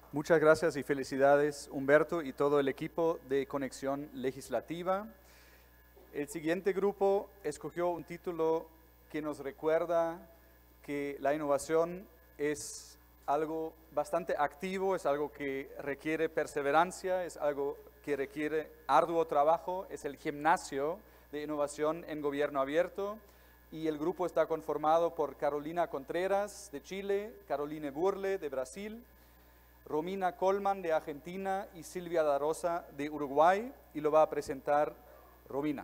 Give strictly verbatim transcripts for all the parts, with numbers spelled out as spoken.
Muchas gracias y felicidades, Humberto y todo el equipo de Conexión Legislativa. El siguiente grupo escogió un título que nos recuerda que la innovación es algo bastante activo, es algo que requiere perseverancia, es algo que requiere arduo trabajo, es el gimnasio de innovación en gobierno abierto. Y el grupo está conformado por Carolina Contreras de Chile, Caroline Burle de Brasil, Romina Colman de Argentina y Silvia Da Rosa de Uruguay, y lo va a presentar Romina.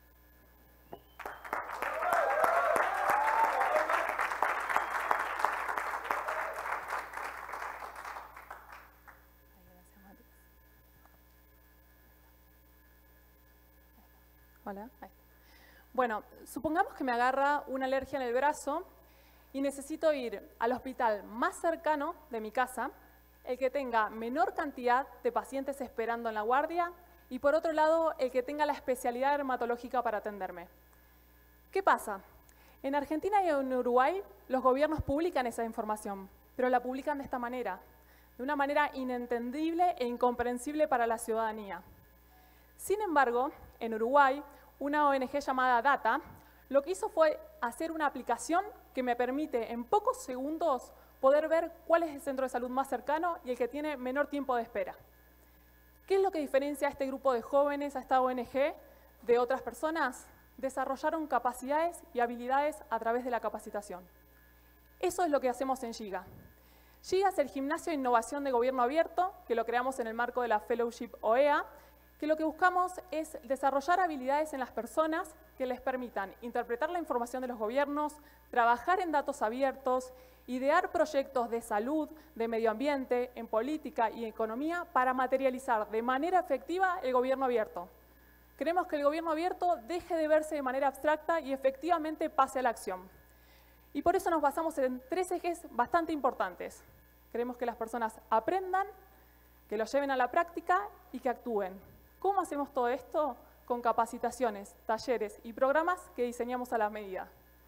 Hola. Ahí. Bueno, supongamos que me agarra una alergia en el brazo y necesito ir al hospital más cercano de mi casa, el que tenga menor cantidad de pacientes esperando en la guardia y, por otro lado, el que tenga la especialidad dermatológica para atenderme. ¿Qué pasa? En Argentina y en Uruguay los gobiernos publican esa información, pero la publican de esta manera, de una manera inentendible e incomprensible para la ciudadanía. Sin embargo, en Uruguay, una O N G llamada Data, lo que hizo fue hacer una aplicación que me permite en pocos segundos poder ver cuál es el centro de salud más cercano y el que tiene menor tiempo de espera. ¿Qué es lo que diferencia a este grupo de jóvenes, a esta O N G, de otras personas? Desarrollaron capacidades y habilidades a través de la capacitación. Eso es lo que hacemos en Giga. Giga es el gimnasio de innovación de gobierno abierto, que lo creamos en el marco de la Fellowship O E A, que lo que buscamos es desarrollar habilidades en las personas que les permitan interpretar la información de los gobiernos, trabajar en datos abiertos, idear proyectos de salud, de medio ambiente, en política y economía para materializar de manera efectiva el gobierno abierto. Queremos que el gobierno abierto deje de verse de manera abstracta y efectivamente pase a la acción. Y por eso nos basamos en tres ejes bastante importantes. Queremos que las personas aprendan, que lo lleven a la práctica y que actúen. ¿Cómo hacemos todo esto? Con capacitaciones, talleres y programas que diseñamos a la medida.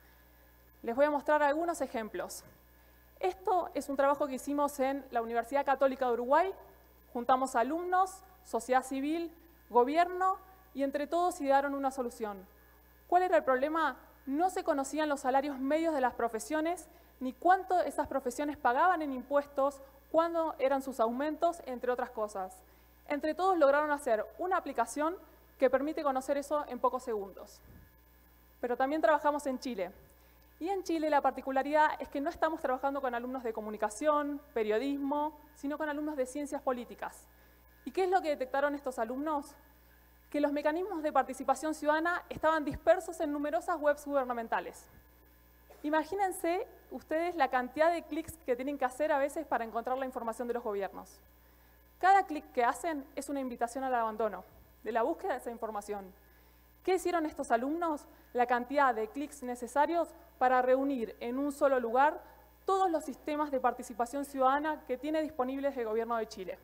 Les voy a mostrar algunos ejemplos. Esto es un trabajo que hicimos en la Universidad Católica de Uruguay. Juntamos alumnos, sociedad civil, gobierno y entre todos idearon una solución. ¿Cuál era el problema? No se conocían los salarios medios de las profesiones, ni cuánto esas profesiones pagaban en impuestos, cuándo eran sus aumentos, entre otras cosas. Entre todos lograron hacer una aplicación que permite conocer eso en pocos segundos. Pero también trabajamos en Chile. Y en Chile la particularidad es que no estamos trabajando con alumnos de comunicación, periodismo, sino con alumnos de ciencias políticas. ¿Y qué es lo que detectaron estos alumnos? Que los mecanismos de participación ciudadana estaban dispersos en numerosas webs gubernamentales. Imagínense ustedes la cantidad de clics que tienen que hacer a veces para encontrar la información de los gobiernos. Cada clic que hacen es una invitación al abandono, de la búsqueda de esa información. ¿Qué hicieron estos alumnos? La cantidad de clics necesarios para reunir en un solo lugar todos los sistemas de participación ciudadana que tiene disponibles el Gobierno de Chile.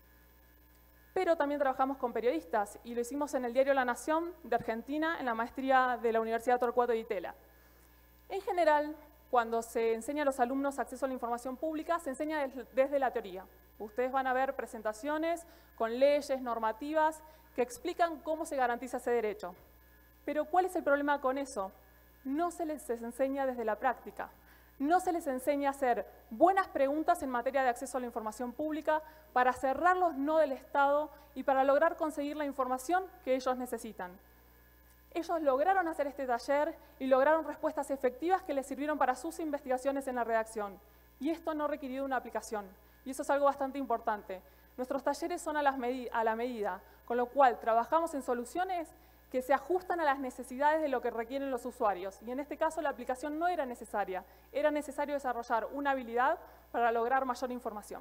Pero también trabajamos con periodistas y lo hicimos en el diario La Nación de Argentina, en la maestría de la Universidad Torcuato Di Tella. En general, cuando se enseña a los alumnos acceso a la información pública, se enseña desde la teoría. Ustedes van a ver presentaciones con leyes, normativas, que explican cómo se garantiza ese derecho. Pero ¿cuál es el problema con eso? No se les enseña desde la práctica. No se les enseña a hacer buenas preguntas en materia de acceso a la información pública para cerrar los no del Estado y para lograr conseguir la información que ellos necesitan. Ellos lograron hacer este taller y lograron respuestas efectivas que les sirvieron para sus investigaciones en la redacción. Y esto no requirió una aplicación. Y eso es algo bastante importante. Nuestros talleres son a, las medi- a la medida, con lo cual trabajamos en soluciones que se ajustan a las necesidades de lo que requieren los usuarios. Y en este caso la aplicación no era necesaria, era necesario desarrollar una habilidad para lograr mayor información.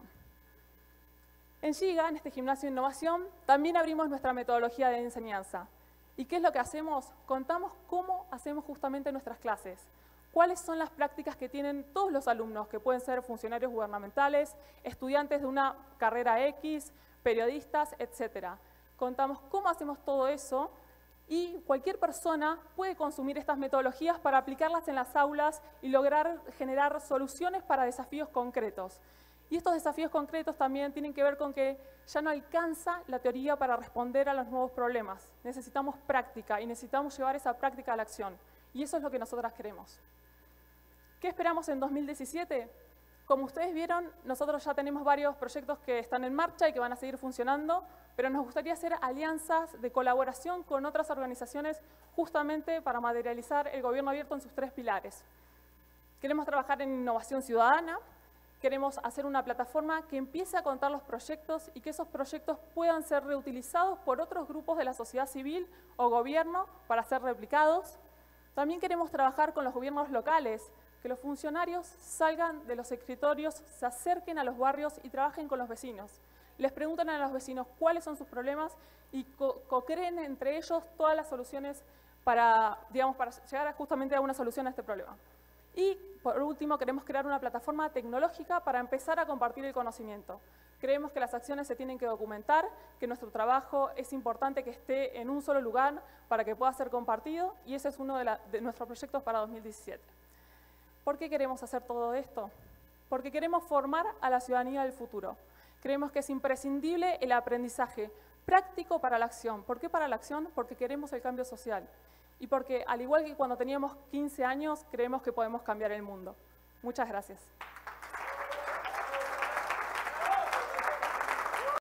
En Giga, en este gimnasio de innovación, también abrimos nuestra metodología de enseñanza. ¿Y qué es lo que hacemos? Contamos cómo hacemos justamente nuestras clases. ¿Cuáles son las prácticas que tienen todos los alumnos, que pueden ser funcionarios gubernamentales, estudiantes de una carrera X, periodistas, etcétera? Contamos cómo hacemos todo eso y cualquier persona puede consumir estas metodologías para aplicarlas en las aulas y lograr generar soluciones para desafíos concretos. Y estos desafíos concretos también tienen que ver con que ya no alcanza la teoría para responder a los nuevos problemas. Necesitamos práctica y necesitamos llevar esa práctica a la acción. Y eso es lo que nosotras queremos. ¿Qué esperamos en dos mil diecisiete? Como ustedes vieron, nosotros ya tenemos varios proyectos que están en marcha y que van a seguir funcionando, pero nos gustaría hacer alianzas de colaboración con otras organizaciones justamente para materializar el gobierno abierto en sus tres pilares. Queremos trabajar en innovación ciudadana, queremos hacer una plataforma que empiece a contar los proyectos y que esos proyectos puedan ser reutilizados por otros grupos de la sociedad civil o gobierno para ser replicados. También queremos trabajar con los gobiernos locales, que los funcionarios salgan de los escritorios, se acerquen a los barrios y trabajen con los vecinos. Les preguntan a los vecinos cuáles son sus problemas y co-creen entre ellos todas las soluciones para, digamos, para llegar a justamente a una solución a este problema. Y, por último, queremos crear una plataforma tecnológica para empezar a compartir el conocimiento. Creemos que las acciones se tienen que documentar, que nuestro trabajo es importante que esté en un solo lugar para que pueda ser compartido, y ese es uno de, la, de nuestros proyectos para dos mil diecisiete. ¿Por qué queremos hacer todo esto? Porque queremos formar a la ciudadanía del futuro. Creemos que es imprescindible el aprendizaje práctico para la acción. ¿Por qué para la acción? Porque queremos el cambio social. Y porque, al igual que cuando teníamos quince años, creemos que podemos cambiar el mundo. Muchas gracias.